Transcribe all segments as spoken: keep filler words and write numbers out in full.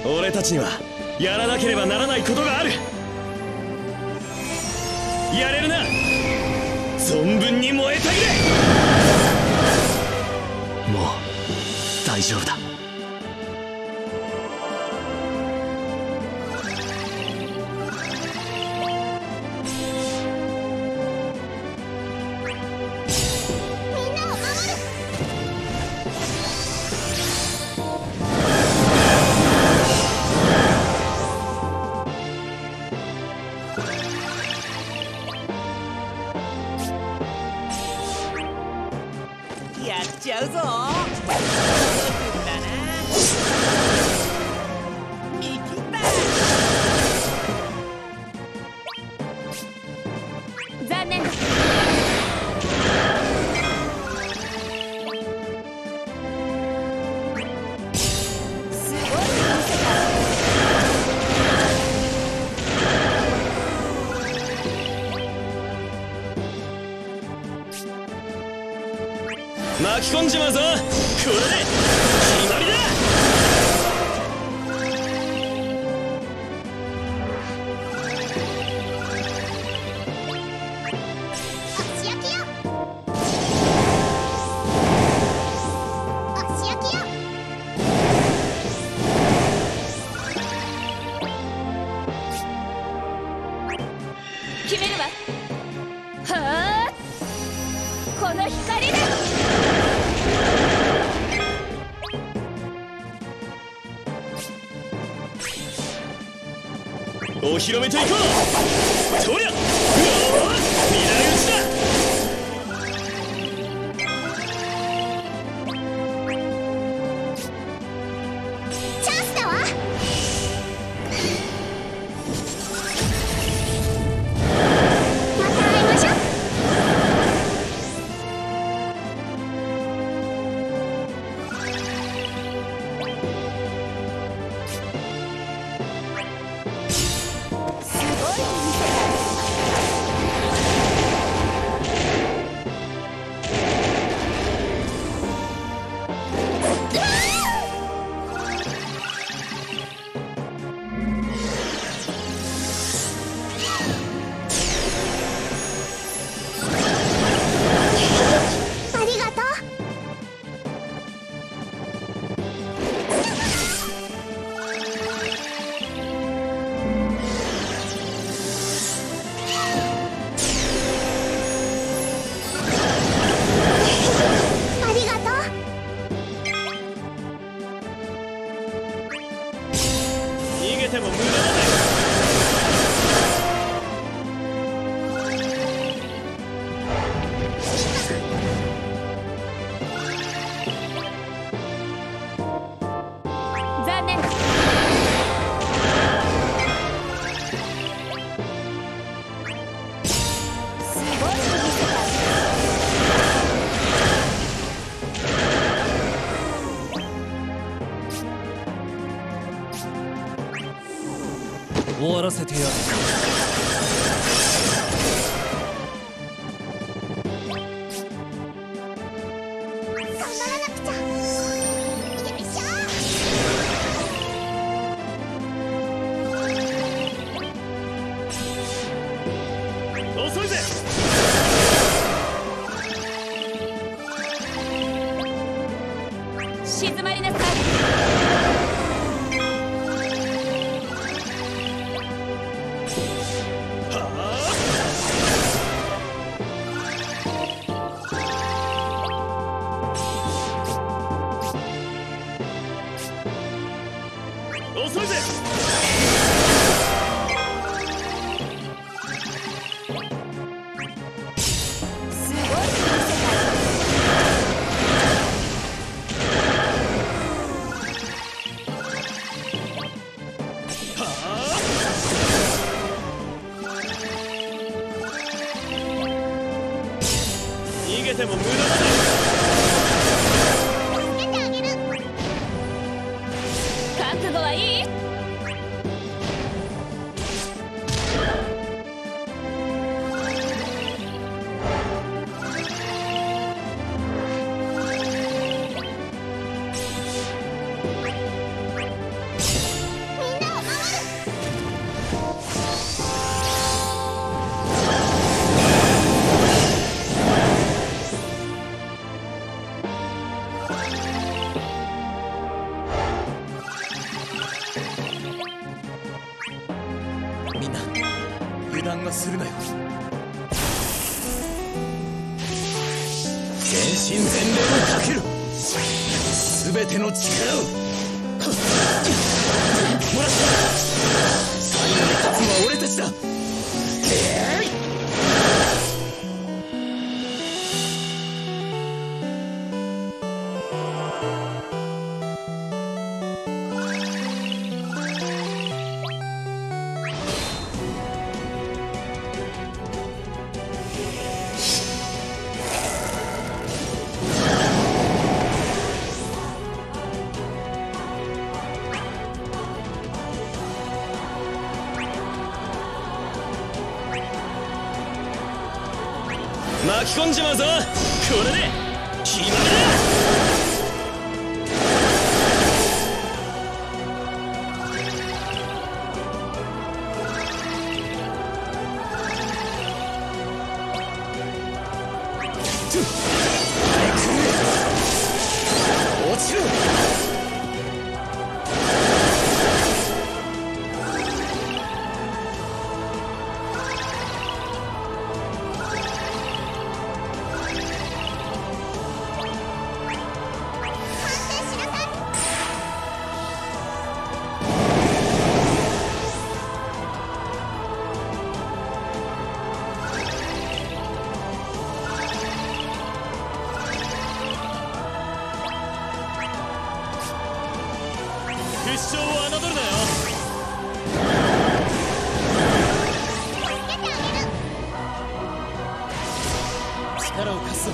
俺たちにはやらなければならないことがある。やれるな。存分に燃えたぎれ。もう大丈夫だ。 やっちゃうぞ。見切った。 残念だ。すごい見せ巻き込んじまうぞ。これで決まりだ。 足焼きよ。足焼きよ。決めるわ。はあ、この光だ。 お披露目といこう。とりゃ、うおー、未来打ちだ。 チャンスだわ。また会いましょう。ありがとう。ありがとう。 逃げても無駄だ。 残念だ。すごい見せた。 終わらせてやる。 頑張らなくちゃ。よいしょ。 遅いぜ。 静まりなさい。 遅いぜ。 すごい見せた。 逃げても無駄だ。 助けてあげる。覚悟はいい？ 談がするなよ。 全身全霊をかける全ての力をもらった。最後に勝つのは俺たちだ。巻き込んじまうぞ。これで決まりだ。落ちろ。決勝を侮るなよ。力を貸すぞ。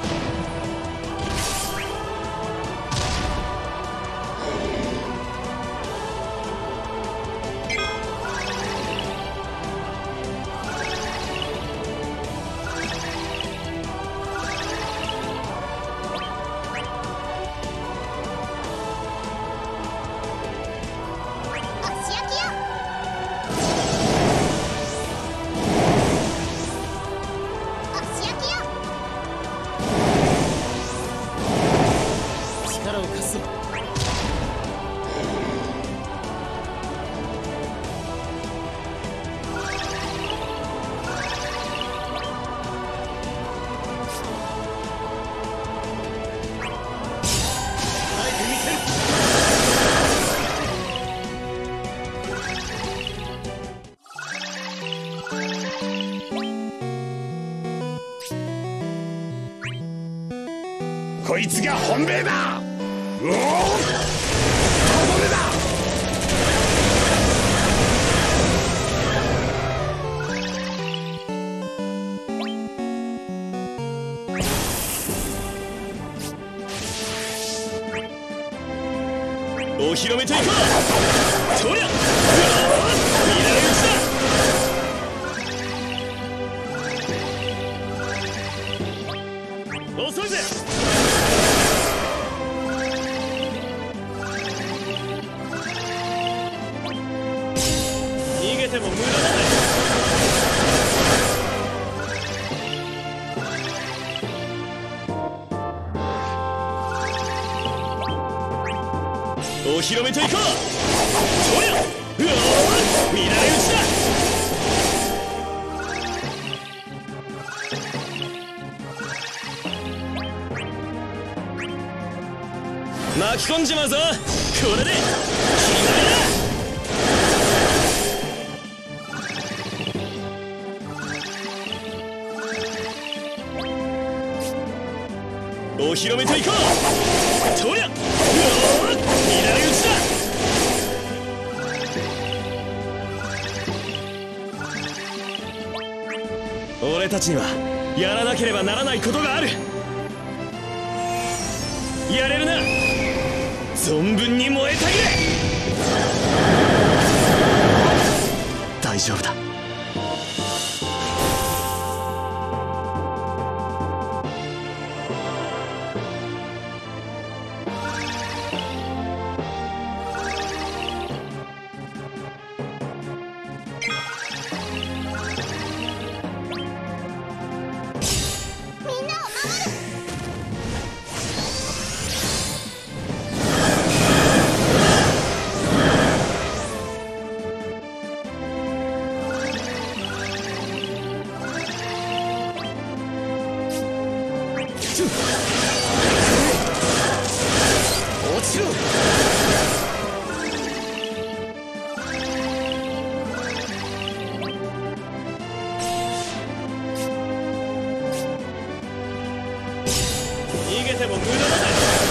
力を貸すぞ。こいつが本命だ。おお、とどめだ。お披露目といこう。とりゃ、見られ打ちだ。遅いぜ。逃げても無駄だぜ。お披露目といこう。とりゃ、うおー、見られ打ちだ。巻き込んじまうぞ。これで決まりだ。お披露目といこう。とりゃ、うおー、見られ打ちだ。俺たちにはやらなければならないことがある。やれるな。存分に燃えたぎれ。大丈夫だ。 落ちろ。 逃げても無駄だぜ。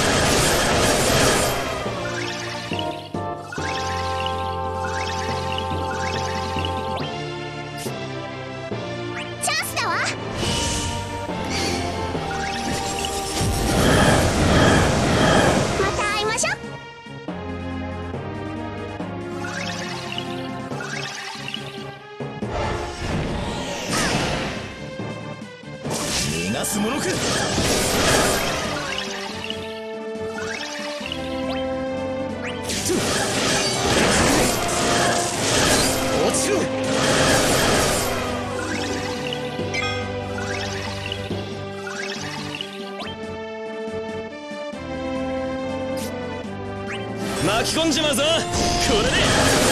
チャンスだわ。また会いましょう。 逃がすものか。落ちろ。 巻き込んじまうぞこれで。